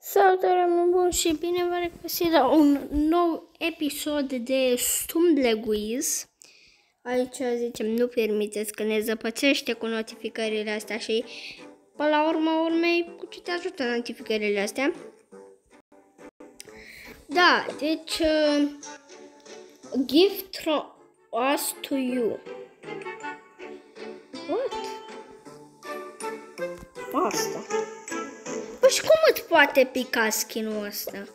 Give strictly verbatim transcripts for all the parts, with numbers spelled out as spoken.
Salutare, mă bun și bine vă regăsit la un nou episod de Stumbleguiz. Aici zicem, nu permiteți că ne zăpățește cu notificările astea și până la urma urmei, cu ce te ajută notificările astea? Da, deci uh, gift from us to you. What? Asta. Păi și cum îți poate pica skin-ul ăsta?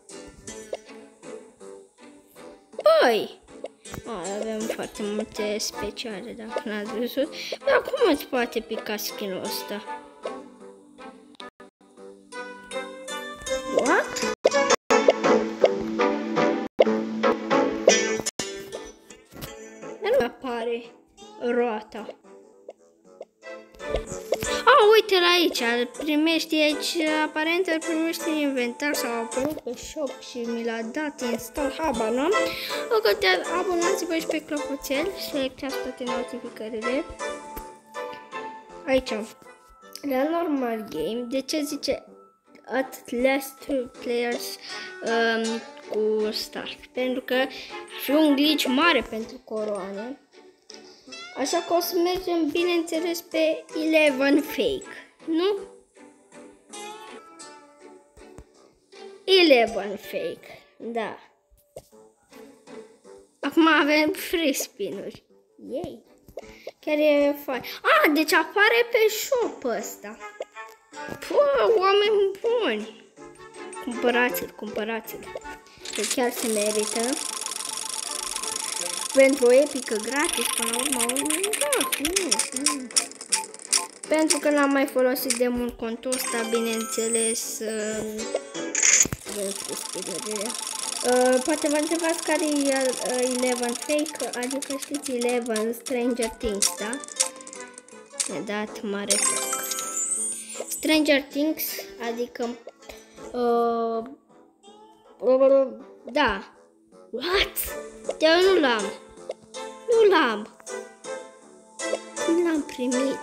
Păi, avem foarte multe speciale, dacă n-ați văzut. Dar cum îți poate pica skin-ul ăsta? What? Nu apare roata. Ah, uite la aici, primești aici, aparent îl primești în inventar sau apărut pe shop și mi l-a dat install, habar, nu? O că te abonați-vă și pe clopoțel, selectați toate notificările. Aici, la normal game, de ce zice at last two players um, cu start? Pentru că ar fi un glitch mare pentru coroane. Așa că o să mergem, bineînțeles, pe eleven fake, nu? eleven fake, da. Acum avem free spin-uri. Yay! Chiar e fain. Ah, deci apare pe shop ăsta. Pă, oameni buni! Cumpărați-l, cumpărați-l. Că chiar se merită. Pentru o epică gratis, până la urmă, da, mm, mm. Pentru că n-am mai folosit de mult contul ăsta, bineînțeles, uh, uh, poate vă întrebați care e uh, eleven fake, adică știți eleven Stranger Things, da? Mi-a dat mare toc. Stranger Things, adică, uh, uh, da. What? Eu nu l-am. Nu l-am. Nu l-am primit.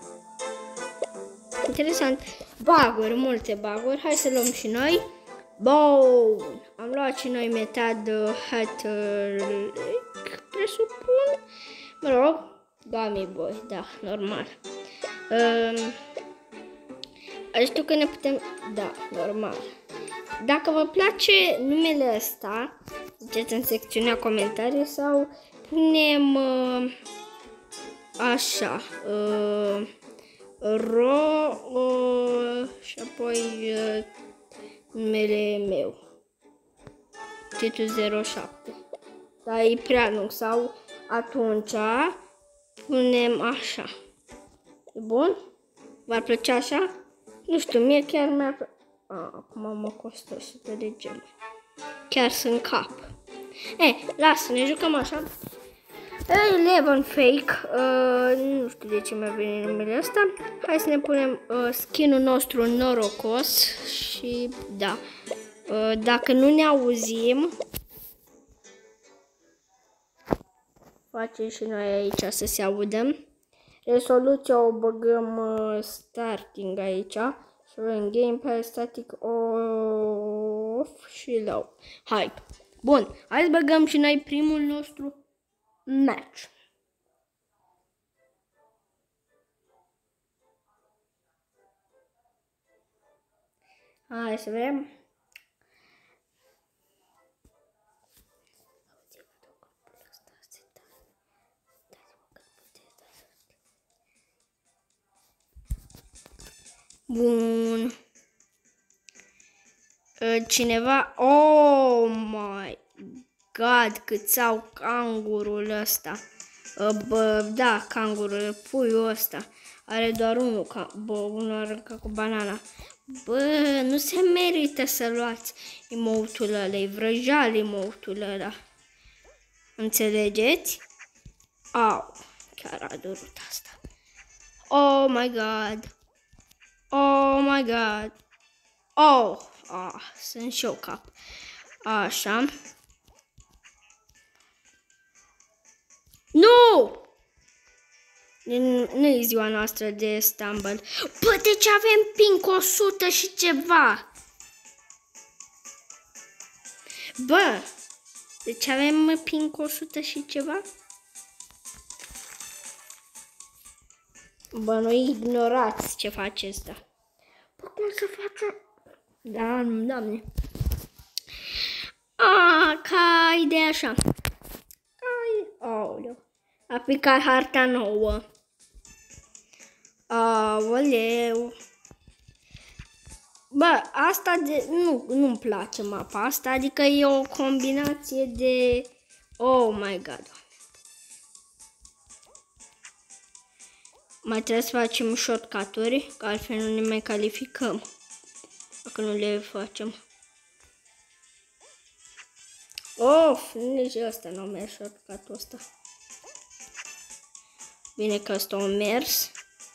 Interesant. Bug-uri, multe bug-uri. Hai să luăm și noi. Bun. Am luat și noi metad Hatter, presupun. Mă rog. Gummy Boy. Da, normal. Um, știu că ne putem... Da, normal. Dacă vă place numele ăsta, ziceți în secțiunea comentarii sau punem uh, așa, uh, ro uh, și apoi uh, numele meu, Titu zero șapte. Dar e prea lung, sau atunci punem așa. E bun? V-ar plăcea așa? Nu știu, mie chiar mi-ar plăcea. Ah, acum mă costă o sută de geme. Chiar sunt cap. Eh, lasă, ne jucăm așa. eleven fake. Uh, nu știu de ce mi-a venit numele ăsta. Hai să ne punem uh, skin-ul nostru norocos. Și da. Uh, dacă nu ne auzim, facem și noi aici să se audă. Rezoluția o băgăm uh, starting aici. În gameplay static off și low. Hai. Bun. Hai să băgăm și noi primul nostru match. Hai să vedem. Bun. Cineva... Oh my god, cât au cangurul ăsta. Bă, da, cangurul, puiul ăsta. Are doar unul, ca, bă, unul aruncă cu banana. Bă, nu se merită să luați emote-ul ăla, e vrăjal emote-ul ăla. Înțelegeți? Au, chiar a durut asta. Oh my god. Oh my god. Oh, ah, sunt și eu cap. Așa. Nu! Nu e ziua noastră de Stumble. Bă, deci avem ping o sută și ceva. Bă, deci avem ping o sută și ceva? Bă, nu ignorați ce face asta. Bă, cum se face? Da, doamne. A, ca ideea așa. Ai, aoleu. A picat harta nouă. Aoleu. Bă, asta de... Nu, nu-mi place mapa asta, adică e o combinație de... Oh my god. Mai trebuie să facem shortcut-uri, că altfel nu ne mai calificăm. Dacă nu le facem. Of, nici ăsta nu a mers shortcut-ul ăsta. Bine că ăsta a mers.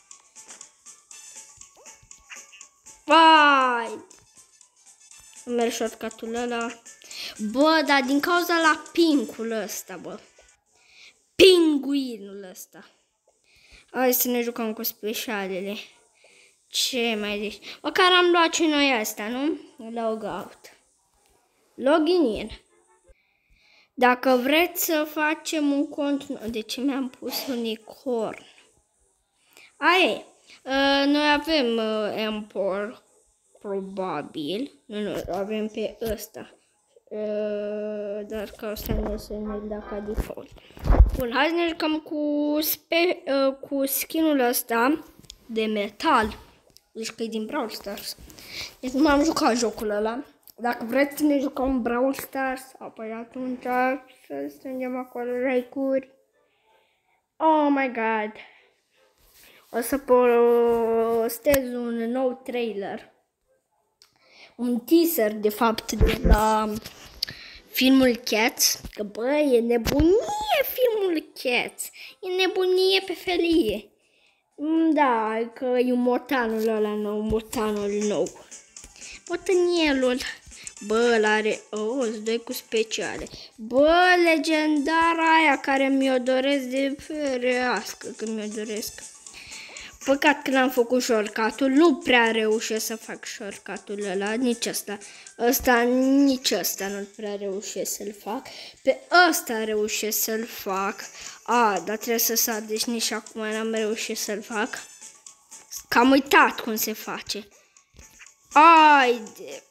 Vai! A mers shortcut-ul ăla. Bă, dar din cauza la ping-ul ăsta, bă. Pinguinul ăsta. Hai să ne jucăm cu specialele. Ce mai zici? Măcar am luat și noi asta, nu? Logout. Login in. Dacă vreți să facem un cont... De ce mi-am pus unicorn? Aie. Uh, noi avem uh, Empor. Probabil. Nu, nu, avem pe ăsta. Uh, dar ca asta nu se ne da ca default. Bun, hai să ne jucăm cu, spe, uh, cu skin-ul ăsta de metal. Deci că e din Brawl Stars. Deci nu m-am jucat jocul ăla. Dacă vreți să ne jucăm Brawl Stars, apoi atunci să strângem acolo like-uri. Oh my god. O să postez un nou trailer. Un teaser, de fapt, de la filmul Cats. Că bă, e nebunie filmul Cats. E nebunie pe felie. Da, că e motanul ăla nou, motanul nou. Motanielul. Bă, l-are... Oh, doi cu speciale. Bă, legendara aia care mi-o doresc de ferească, că mi-o doresc. Păcat că n-am făcut shortcut-ul, nu prea reușesc să fac shortcut-ul ăla, nici ăsta. Ăsta, nici ăsta nu prea reușesc să-l fac. Pe ăsta reușesc să-l fac. A, dar trebuie să sar, deci nici acum n-am reușit să-l fac. Că am uitat cum se face. Haide.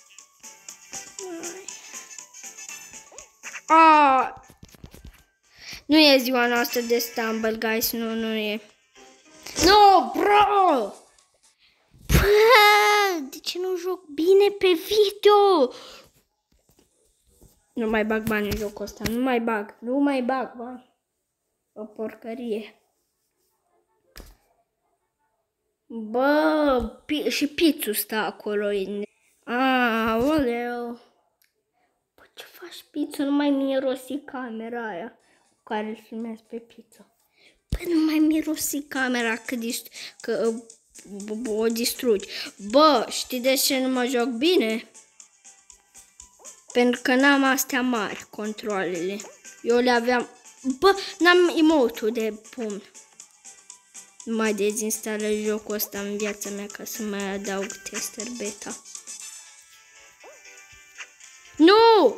A. Nu e ziua noastră de stumble, guys, nu, nu e. No, bro! Bă, de ce nu joc bine pe video? Nu mai bag bani în jocul ăsta, nu mai bag, nu mai bag bani. O porcărie. Bă, pi și Pițu stă acolo. Aoleu. Bă, ce faci, Pițu? Nu mai mirosi camera aia cu care îl filmez pe Pițu. Bă, nu mai mirosi camera că, dist că o distrugi. Bă, știi de ce nu mă joc bine? Pentru că n-am astea mari, controlele. Eu le aveam... Bă, n-am emote-ul de pumn. Nu mai dezinstalez jocul ăsta în viața mea ca să mai adaug tester beta. Nu!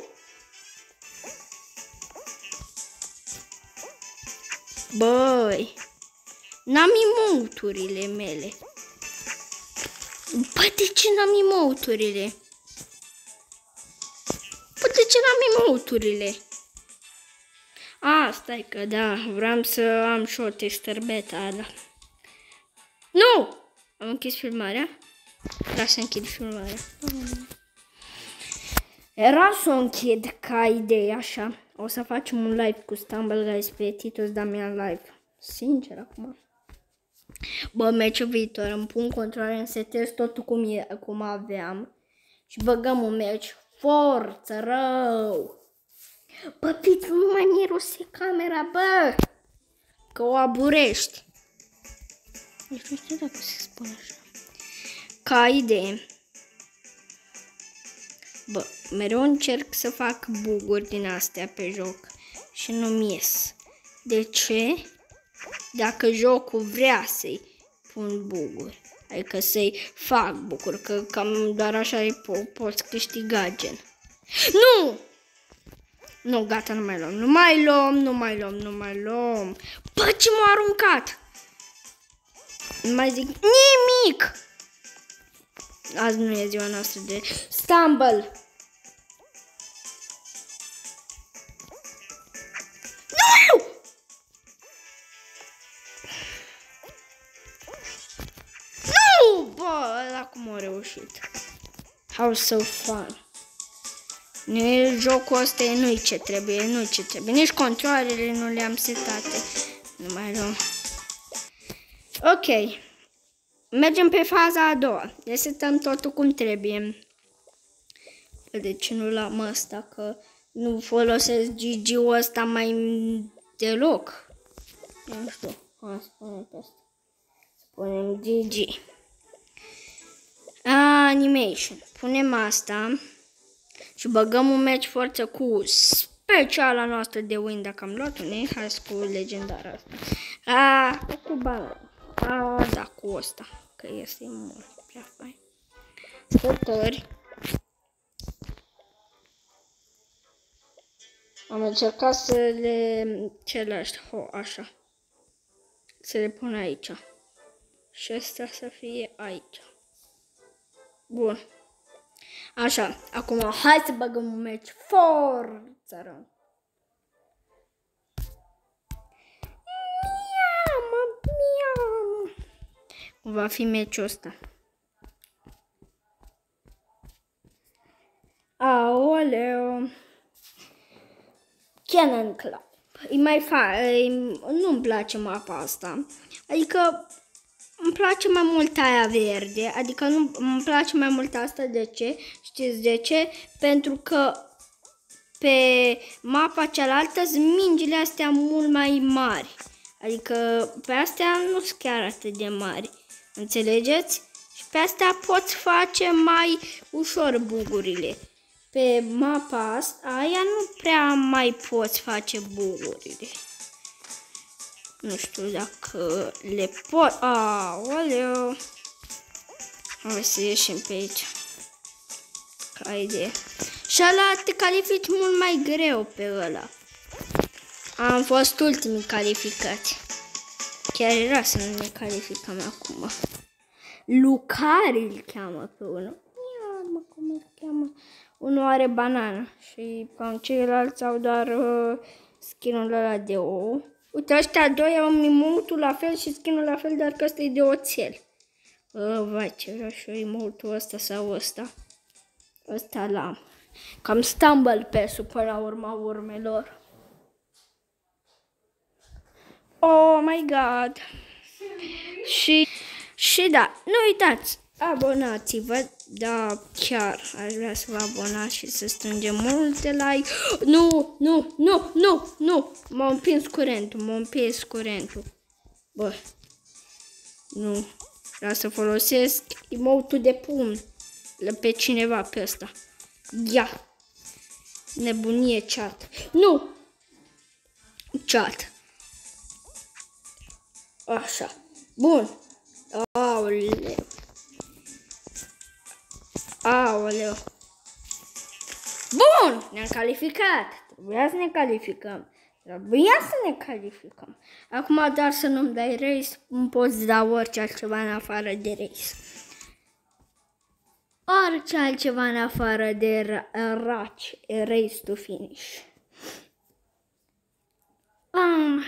Băi, n-am emote-urile mele. Bă, de ce n-am emote-urile? Bă, de ce n-am emote-urile? A, stai că da, vreau să am și o tester beta, da. Nu! Am închis filmarea? Da, să închid filmarea. Era să o închid ca idee, așa. O să facem un live cu Stumble Guys pe Titus Damian Live. Sincer, acum. Bă, meciul viitor, îmi pun controlele, setez totul cum, e, cum aveam. Și băgăm un meci. Forță, rău! Bă, Pițu, nu mai mirose camera, bă! Că o aburești. Deci nu știu dacă se spune așa. Ca idee. Bă, mereu încerc să fac buguri din astea pe joc și nu-mi ies. De ce? Dacă jocul vrea să-i pun buguri, adică să-i fac buguri, că cam doar așa po poți câștiga gen. Nu! Nu, gata, nu mai luăm. Nu mai luăm, nu mai luăm, nu mai luăm. Bă, ce m-a aruncat? Nu mai zic nimic. Azi nu e ziua noastră de stumble. Nu! Nu! Bă, ăla cum a reușit. How so fun. Nu, jocul ăsta nu-i ce trebuie, nu-i ce trebuie. Nici controalele nu le-am setate. Nu mai luăm. Ok. Mergem pe faza a doua. Ne setăm totul cum trebuie. De ce nu l-am ăsta? Că nu folosesc G G-ul ăsta mai deloc. Nu știu. Hai, spune pe asta. Spunem G G. Animation. Punem asta. Și băgăm un match forță cu speciala noastră de win, dacă am luat un hai cu legendară asta. A, cu banul. A, da, cu ăsta. Că este mult prea fain. Stătări. Am încercat să le celești, ho, așa. Să le pun aici. Și asta să fie aici. Bun. Așa, acum hai să băgăm un match forță rău. Miam, miam. Va fi meciul ăsta. Aoleu. Cannon Club. E mai fain, nu-mi place mapa asta. Adică îmi place mai mult aia verde, adică nu îmi place mai mult asta. De ce? Știți de ce? Pentru că pe mapa cealaltă sunt mingile astea mult mai mari. Adică pe astea nu sunt chiar atât de mari. Înțelegeți? Și pe astea poți face mai ușor bugurile. Pe mapa asta, aia nu prea mai poți face bugurile. Nu știu dacă le pot. Aoleu. Hai să ieșim pe aici. Ca idee. Și ăla te califici mult mai greu pe ăla. Am fost ultimii calificați. Chiar era să nu ne calificăm acum. Lucari îl cheamă pe unul. Ia mă, cum îl cheamă? Unul are banana și ceilalți au doar uh, skin-ul ăla de ou. Uite, ăștia doi au emote-ul la fel și skin-ul la fel, dar că ăsta e de oțel. Uh, vai, ce vreau și eu emote-ul ăsta sau ăsta. Ăsta l-am. Cam stumble pe până la urma urmelor. Oh my god. Și, și da, nu uitați, abonați-vă. Da, chiar aș vrea să vă abonați și să strângem multe like. Nu, nu, nu, nu, nu. M-a împins curentul, m-a împins curentul. Bă, nu. Vreau să folosesc emote-ul de pumn pe cineva pe ăsta. Ia. Nebunie chat. Nu. Chat. Așa. Bun. Aoleu. Aoleu. Bun. Ne-am calificat. Trebuia să ne calificăm. Trebuia să ne calificăm. Acum doar să nu-mi dai race, îmi poți da orice altceva în afară de race. Orice altceva în afară de raci, race to finish. Ah.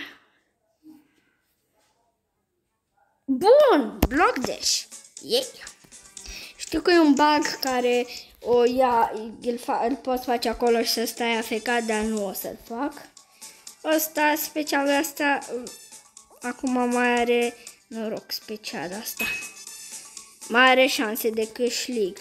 Bun, block dash. Yeah. Știu că e un bug care o ia, îl, fa, îl poți face acolo și să stai afecat, dar nu o să-l fac. Ăsta, special asta, acum mai are noroc special asta. Mai are șanse de câștig.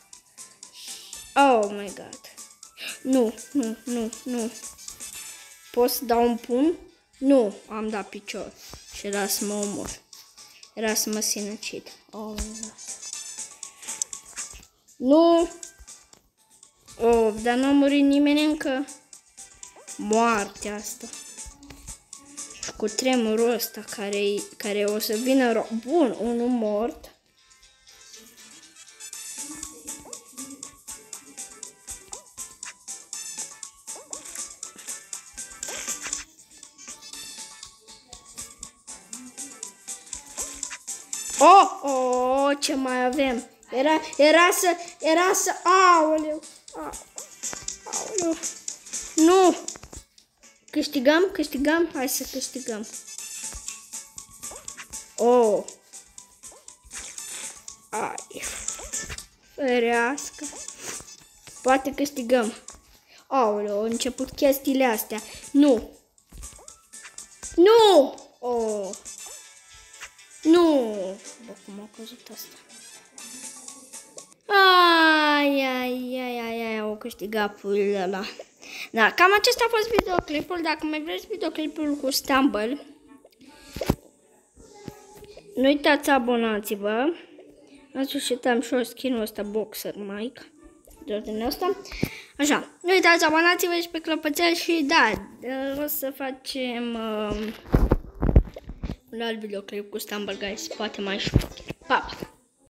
Oh my god. Nu, nu, nu, nu. Pot să dau un pumn? Nu, am dat picior. Și era să mă omor. Era să mă sinucid. Oh my god. Nu. Oh, dar nu a murit nimeni încă. Moartea asta. Cu tremurul ăsta care, care o să vină rău. Bun, unul mort. Oh, oh, ce mai avem? Era, era să, era să, aoleu, aoleu, nu. Câștigăm, câștigăm, hai să câștigăm. Oh. Ai. Ferească. Poate câștigăm. Aoleu, au început chestiile astea. Nu. Nu! Oh. Nu! Bă, cum a căzut asta? Ai, ai, ai, ai, ai, au câștigat puiul ăla. Da, cam acesta a fost videoclipul. Dacă mai vreți videoclipul cu Stumble, nu uitați să abonați-vă. În sfârșit am și o skin-ul ăsta, Boxer Mike. De din ăsta. Așa, nu uitați să abonați-vă și pe clopoțel și da, o să facem uh, un alt videoclip cu Stumble, guys, poate mai șmecher. Pa, pa!